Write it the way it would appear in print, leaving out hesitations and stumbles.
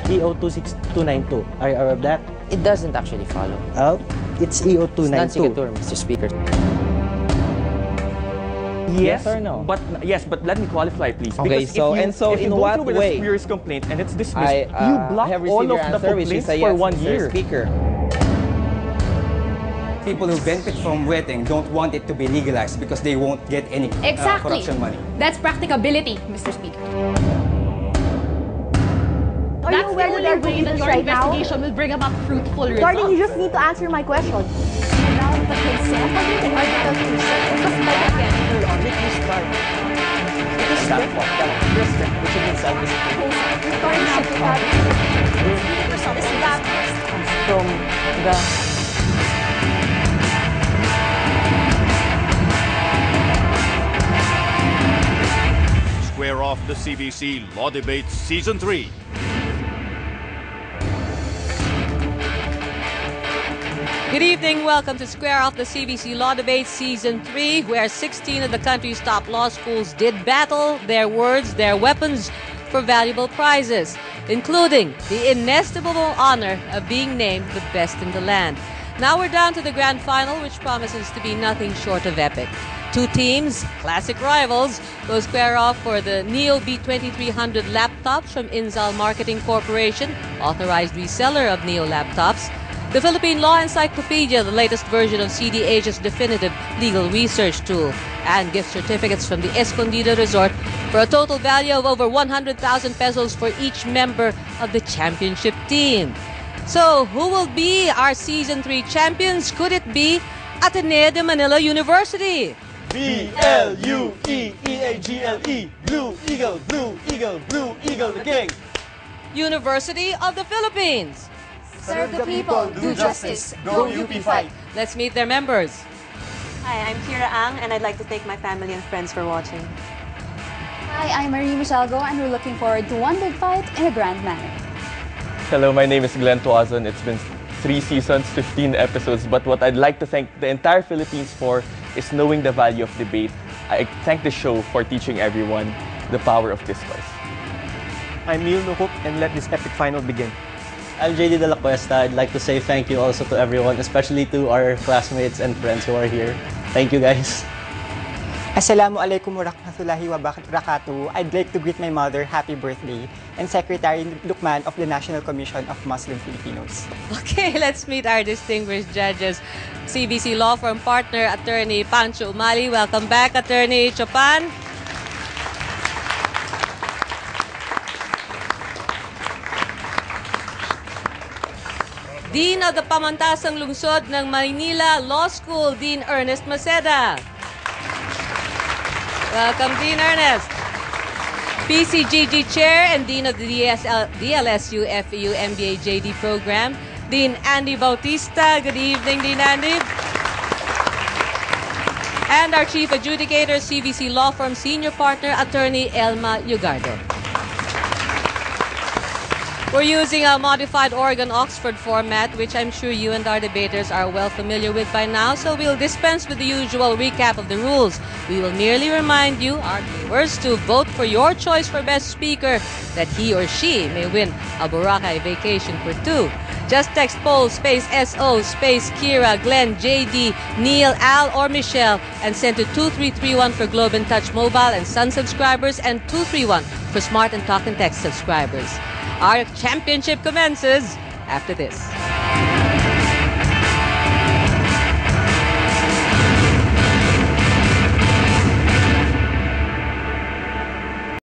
EO26292. Are you aware of that? It doesn't actually follow. Oh, it's EO292. Non-sequitur, Mr. Speaker. Yes or no? But yes, but let me qualify, please. Okay, Because so if you in go what through with way? a spurious complaint and it's dismissed, I you block have all received of your the answer, which complaints is a for yes, 1 Mr. year. Speaker. People who benefit from wetting don't want it to be legalized because they won't get any Exactly. corruption money. That's practicability, Mr. Speaker. Are That's you aware the that only they're way doing that this your right now? investigation will bring about fruitful results. Darling, you just need to answer my question. Without the consent of the article consent, just like again. Let me start. Because that respect, which means self-respect, from the Square Off the CVC Law Debates Season 3. Good evening. Welcome to Square Off the CVC Law Debates Season 3, where 16 of the country's top law schools did battle their words, their weapons for valuable prizes, including the inestimable honor of being named the best in the land. Now we're down to the grand final, which promises to be nothing short of epic. Two teams, classic rivals, go square off for the Neo B2300 laptops from Ynzal Marketing Corporation, authorized reseller of Neo laptops. The Philippine Law Encyclopedia, the latest version of CDH's definitive legal research tool, and gift certificates from the Escondido Resort for a total value of over 100,000 pesos for each member of the championship team. So, who will be our Season 3 champions? Could it be Ateneo de Manila University? B-L-U-E-E-A-G-L-E. Blue Eagle, Blue Eagle, Blue Eagle, the king. University of the Philippines. Serve the people, do justice, go UP fight. Let's meet their members. Hi, I'm Kira Ang, and I'd like to thank my family and friends for watching. Hi, I'm Marie Michelgo, and we're looking forward to one big fight in a grand manner. Hello, my name is Glenn Tuazon. It's been 3 seasons, 15 episodes, but what I'd like to thank the entire Philippines for is knowing the value of debate. I thank the show for teaching everyone the power of discourse. I'm Neil Nukuk, and let this epic final begin. I'm JD De La Cuesta. I'd like to say thank you also to everyone, especially to our classmates and friends who are here. Thank you, guys. Assalamualaikum warahmatullahi wabarakatuh. I'd like to greet my mother happy birthday and Secretary Lukman of the National Commission of Muslim Filipinos. Okay, let's meet our distinguished judges. CVC Law Firm partner, Attorney Pancho Umali. Welcome back, Attorney Chopan. Dean of the Pamantasang Lungsod ng Maynila Law School, Dean Ernest Maceda. Welcome, Dean Ernest. PCGG Chair and Dean of the DLSU FEU MBA JD Program, Dean Andy Bautista. Good evening, Dean Andy. And our Chief Adjudicator, CVC Law Firm Senior Partner, Attorney Elma Yugardo. We're using a modified Oregon-Oxford format, which I'm sure you and our debaters are well familiar with by now, so we'll dispense with the usual recap of the rules. We will merely remind you, our viewers, to vote for your choice for best speaker, that he or she may win a Boracay vacation for 2. Just text poll space SO space Kira, Glenn, JD, Neil, Al, or Michelle and send to 2331 for Globe and Touch Mobile and Sun subscribers and 231 for Smart and Talk and Text subscribers. Our championship commences after this.